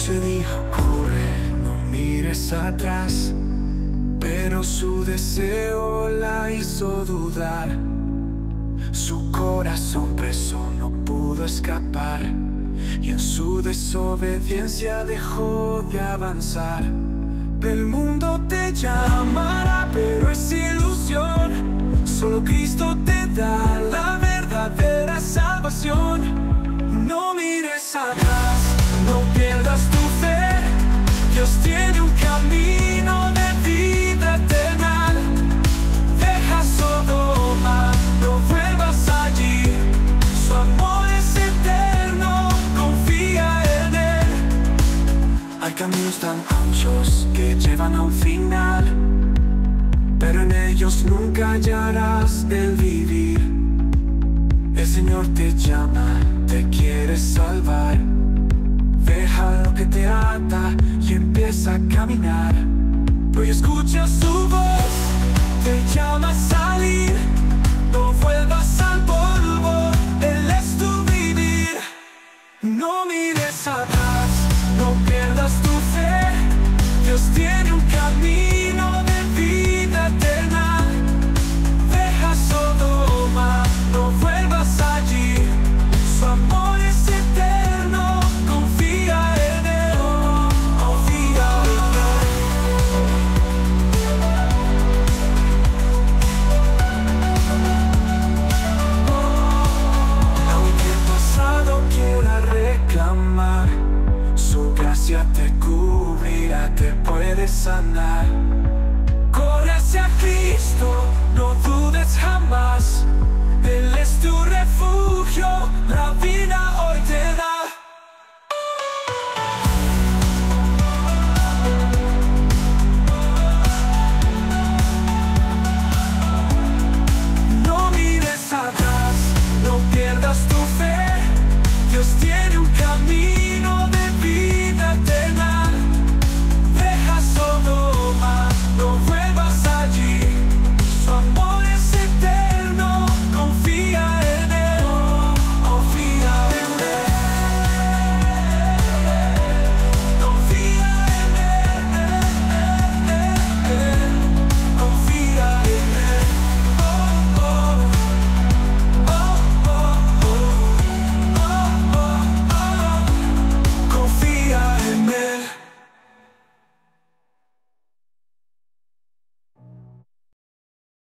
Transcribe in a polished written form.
te dijo, corre, no mires atrás, pero su deseo la hizo dudar. Su corazón preso no pudo escapar, y en su desobediencia dejó de avanzar. El mundo te llamará, pero es ilusión. Solo Cristo te da la verdadera salvación. No mires atrás, no pierdas tu fe. Dios tiene un camino de vida eterna. Deja Sodoma, no vuelvas allí. Su amor es eterno, confía en Él. Hay caminos tan anchos que llevan a un final, pero en ellos nunca hallarás el vivir. El Señor te llama, te quiere salvar. Deja lo que te ata y empieza a caminar. Hoy escucha su voz